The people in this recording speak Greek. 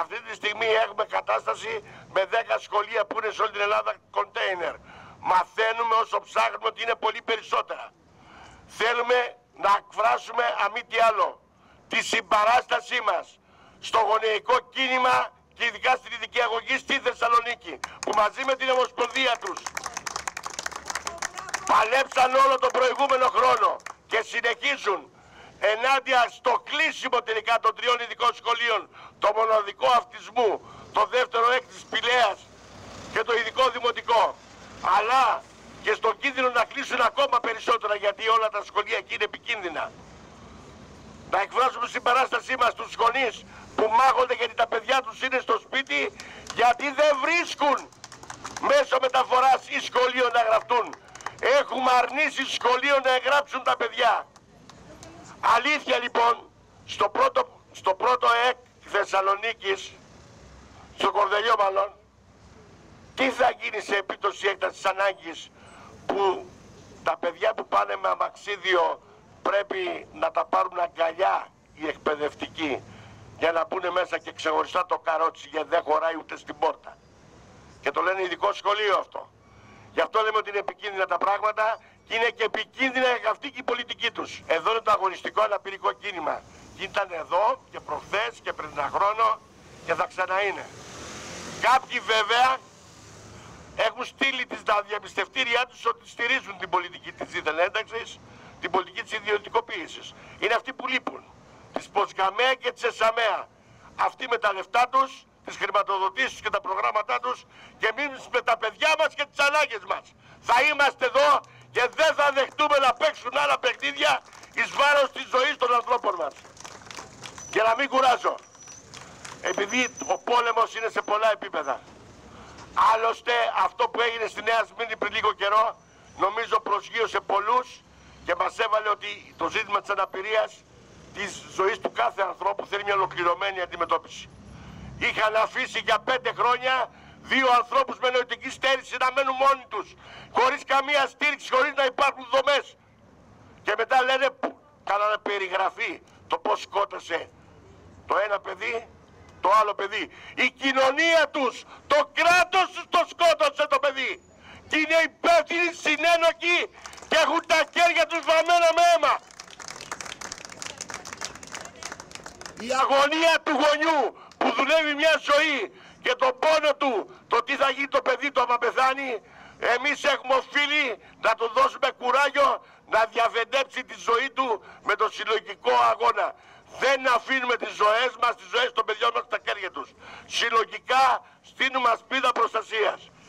Αυτή τη στιγμή έχουμε κατάσταση με 10 σχολεία που είναι σε όλη την Ελλάδα κοντέινερ. Μαθαίνουμε όσο ψάχνουμε ότι είναι πολύ περισσότερα. Θέλουμε να εκφράσουμε αμή τι άλλο τη συμπαράστασή μας στο γονεϊκό κίνημα και ειδικά στην ειδική αγωγή στη Θεσσαλονίκη, που μαζί με την Ομοσπονδία τους παλέψαν όλο τον προηγούμενο χρόνο και συνεχίζουν ενάντια στο κλείσιμο τελικά των 3 ειδικών σχολείων, το μοναδικό αυτισμού, το δεύτερο έκ της Πηλαίας και το ειδικό δημοτικό, αλλά και στον κίνδυνο να κλείσουν ακόμα περισσότερα, γιατί όλα τα σχολεία εκεί είναι επικίνδυνα. Να εκφράσουμε συμπαράστασή μας στους γονείς που μάγονται γιατί τα παιδιά τους είναι στο σπίτι, γιατί δεν βρίσκουν μέσω μεταφοράς ή σχολείο να γραφτούν. Έχουμε αρνήσει σχολείο να εγγράψουν τα παιδιά. Αλήθεια λοιπόν, στο πρώτο ΕΚ Θεσσαλονίκης, στο Κορδελιό μάλλον, τι θα γίνει σε επίπτωση έκτασης ανάγκης που τα παιδιά που πάνε με αμαξίδιο πρέπει να τα πάρουν αγκαλιά οι εκπαιδευτικοί για να μπουν μέσα και ξεχωριστά το καρότσι, γιατί δεν χωράει ούτε στην πόρτα. Και το λένε ειδικό σχολείο αυτό. Γι' αυτό λέμε ότι είναι επικίνδυνα τα πράγματα και είναι και επικίνδυνα αυτή και η πολιτική τους. Εδώ είναι το αγωνιστικό αναπηρικό κίνημα. Και ήταν εδώ και προχθές και πριν ένα χρόνο και θα ξαναείνε. Κάποιοι βέβαια έχουν στείλει τα διαπιστευτήριά τους ότι στηρίζουν την πολιτική της δίθεν ένταξης, την πολιτική της ιδιωτικοποίησης. Είναι αυτοί που λείπουν. Της Ποσκαμέα και της Εσαμέα. Αυτοί με τα λεφτά τους, τις χρηματοδοτήσεις και τα προγράμματά τους, και εμείς με τα παιδιά μας και τις ανάγκες μας. Θα είμαστε εδώ και δεν θα δεχτούμε να παίξουν άλλα παιχνίδια εις βάρος της ζωής των ανθρώπων μας. Για να μην κουράζω, επειδή ο πόλεμος είναι σε πολλά επίπεδα. Άλλωστε αυτό που έγινε στη Νέα Σμύρνη πριν λίγο καιρό, νομίζω προσγείωσε πολλούς και μας έβαλε ότι το ζήτημα της αναπηρίας, της ζωής του κάθε ανθρώπου, θέλει μια ολοκληρωμένη αντιμετώπιση. Είχαν αφήσει για 5 χρόνια 2 ανθρώπους με νοητική στέρηση να μένουν μόνοι τους, χωρίς καμία στήριξη, χωρίς να υπάρχουν δομές. Και μετά λένε, κάνανε περιγραφή το πώς σκότωσε το ένα παιδί, το άλλο παιδί. Η κοινωνία τους, το κράτος τους το σκότωσε το παιδί. Και είναι υπεύθυνοι, συνένοχοι και έχουν τα χέρια τους βαμμένα με αίμα. Η αγωνία του γονιού που δουλεύει μια ζωή και τον πόνο του, το τι θα γίνει το παιδί του άμα πεθάνει, εμείς έχουμε οφείλει να του δώσουμε κουράγιο να διαβεντέψει τη ζωή του με το συλλογικό αγώνα. Δεν αφήνουμε τις ζωές μας, τις ζωές των παιδιών μας στα χέρια τους. Συλλογικά στείλουμε ασπίδα προστασίας.